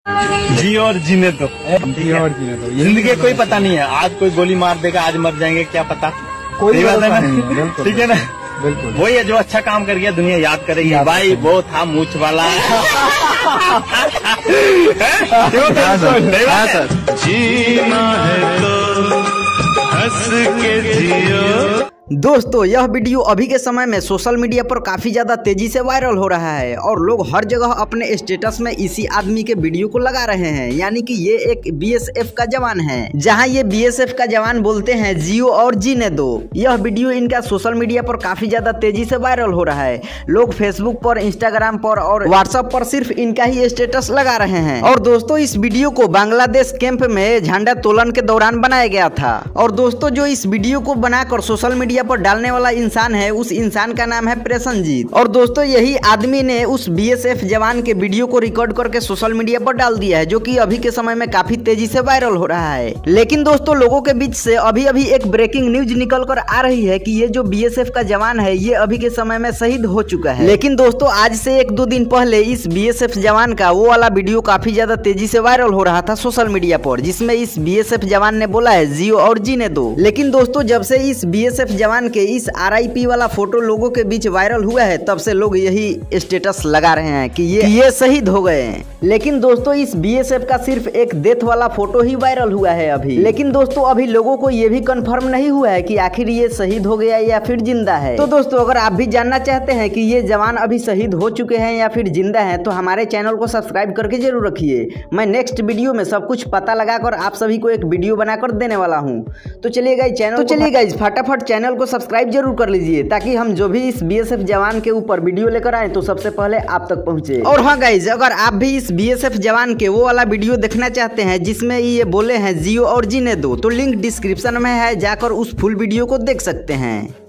जियो और जीने दो, जियो और जीने दो। जिंदगी कोई पता नहीं है, आज कोई गोली मार देगा, आज मर जाएंगे, क्या पता। कोई बात है नहीं, ना, ठीक है ना। बिल्कुल वही है जो अच्छा काम कर गया, दुनिया याद करेगी। भाई वो था मूछ वाला। जीना है तो हंस के जियो। दोस्तों यह वीडियो अभी के समय में सोशल मीडिया पर काफी ज्यादा तेजी से वायरल हो रहा है और लोग हर जगह अपने स्टेटस में इसी आदमी के वीडियो को लगा रहे हैं। यानी कि ये एक बीएसएफ का जवान है, जहां ये बीएसएफ का जवान बोलते हैं जियो और जीने दो। यह वीडियो इनका सोशल मीडिया पर काफी ज्यादा तेजी से वायरल हो रहा है। लोग फेसबुक पर, इंस्टाग्राम पर और व्हाट्सएप पर सिर्फ इनका ही स्टेटस लगा रहे हैं। और दोस्तों इस वीडियो को बांग्लादेश कैंप में झंडा तोलन के दौरान बनाया गया था। और दोस्तों जो इस वीडियो को बनाकर सोशल मीडिया पर डालने वाला इंसान है, उस इंसान का नाम है प्रसन्नजीत। और दोस्तों यही आदमी ने उस बीएसएफ जवान के वीडियो को रिकॉर्ड करके सोशल मीडिया पर डाल दिया है, जो कि अभी के समय में काफी तेजी से वायरल हो रहा है। लेकिन दोस्तों लोगों के बीच से अभी अभी एक ब्रेकिंग न्यूज निकल कर आ रही है कि ये जो बीएसएफ का जवान है ये अभी के समय में शहीद हो चुका है। लेकिन दोस्तों आज से 1-2 दिन पहले इस बीएसएफ जवान का वो वाला वीडियो काफी ज्यादा तेजी से वायरल हो रहा था सोशल मीडिया पर, जिसमें इस बीएसएफ जवान ने बोला है जियो और जीने दो। लेकिन दोस्तों जब से इस बीएसएफ जवान के इस आरआईपी वाला फोटो लोगों के बीच वायरल हुआ है, तब से लोग यही स्टेटस लगा रहे हैं कि ये शहीद हो गए हैं। लेकिन दोस्तों इस बीएसएफ का सिर्फ एक डेथ वाला फोटो ही वायरल हुआ है अभी। लेकिन दोस्तों अभी लोगों को ये भी कंफर्म नहीं हुआ है कि आखिर ये शहीद हो गया या फिर जिंदा है। तो दोस्तों अगर आप भी जानना चाहते हैं कि ये जवान अभी शहीद हो चुके हैं या फिर जिंदा हैं, तो हमारे चैनल को सब्सक्राइब करके जरूर रखिए। मैं नेक्स्ट वीडियो में सब कुछ पता लगाकर आप सभी को एक वीडियो बनाकर देने वाला हूँ। तो चलिए गाइस फटाफट चैनल को सब्सक्राइब जरूर कर लीजिए, ताकि हम जो भी इस बीएसएफ जवान के ऊपर वीडियो लेकर आए तो सबसे पहले आप तक पहुंचे। और हाँ गाइज, अगर आप भी इस बीएसएफ जवान के वो वाला वीडियो देखना चाहते हैं जिसमें ये बोले हैं जियो और जीने दो, तो लिंक डिस्क्रिप्शन में है, जाकर उस फुल वीडियो को देख सकते हैं।